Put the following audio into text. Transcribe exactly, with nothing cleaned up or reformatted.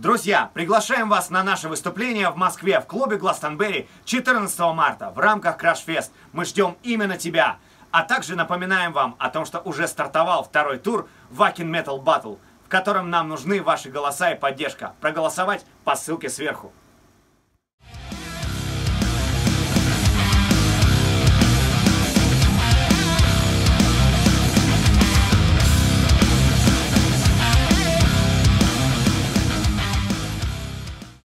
Друзья, приглашаем вас на наше выступление в Москве в клубе Glastonbury четырнадцатого марта в рамках Crash Fest. Мы ждем именно тебя. А также напоминаем вам о том, что уже стартовал второй тур Wacken Metal Battle, в котором нам нужны ваши голоса и поддержка. Проголосовать по ссылке сверху.